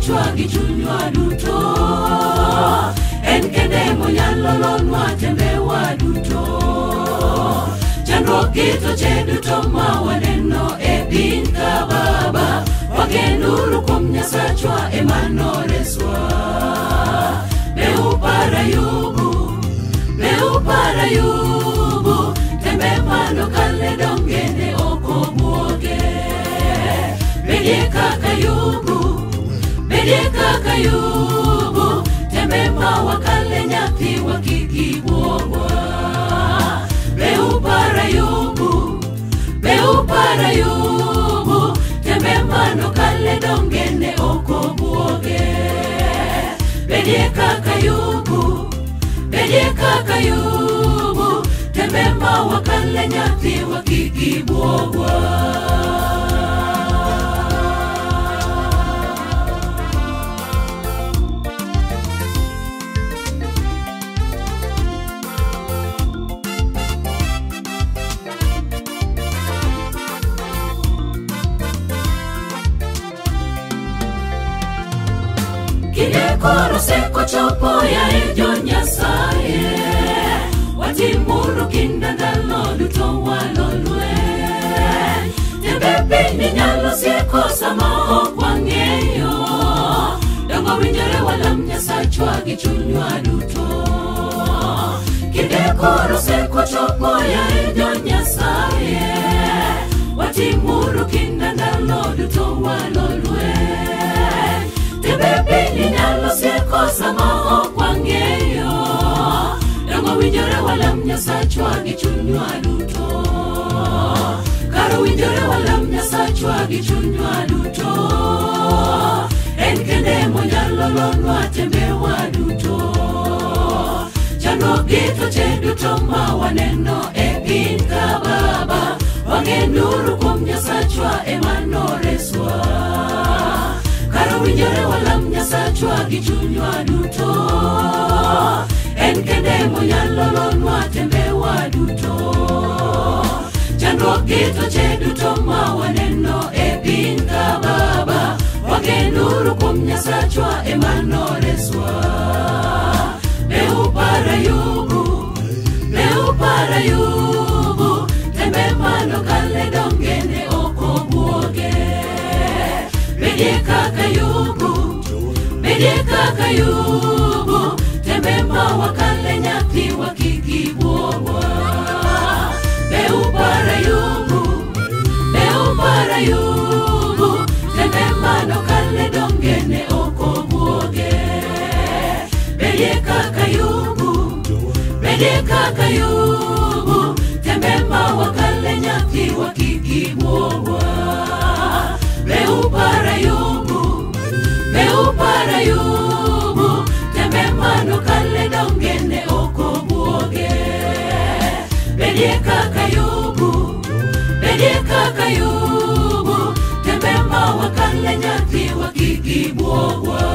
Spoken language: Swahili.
Nyasachwa gi chunywa duto, en kende monyalo lonwa tembewa duto. Chandruok gi tuoche duto ma waneno e piny ka Baba, wagenuru kuom Nyasachwa ema noreswa. Be upara Ayubu, tembe mano kale dongene oko buoge. Bedie kaka Ayubu, tembe ma wakale nyathi wakiki buogwa. Be upara Ayubu, tembe mano kale dongene oko buoge. Bedie kaka Ayubu, tembe ma wakale nyathi wakiki buogwa. Kile koro seko chopo ya ejo Nyasaye, watimuru kinda ndalo duto walolwe. Tembe pini nyalo sieko sama okwang'eyo, dongo winjore walam Nyasachwa gi chunywa duto. Kile koro seko chopo ya ejo Nyasaye, watimuru kinda ndalo duto walolwe. Tembe pini nyalo sieko sama okwang'eyo, dongo winjore walam Nyasachwa gi chunywa duto. Karo winjore walam Nyasachwa gi chunywa duto, en kende monyalo lonwa tembewa duto. Chandruok gi tuoche duto ma waneno e piny ka Baba, wagenuru kuom Nyasachwa ema noreswa. Karo winjore walam Nyasachwa gi chunywa duto, en kende monyalo lonwa tembewa duto. Chandruok gi tuoche duto ma waneno e piny ka Baba, wagenuru kuom Nyasachwa ema noreswa. Be upara Ayubu, tembe mano kale dongene oko buoge. Bedie kaka Ayubu, tembe ma wakale nyathi wakiki buogwa. Be upara Ayubu, tembe mano kale dongene oko buoge. Bedie kaka Ayubu, tembe ma wakale nyathi wakiki buogwa. Be upara Ayubu, tembe mano kale dongene oko buoge. Bedie kaka Ayubu, tembe ma wakale nyathi wakiki buogwa.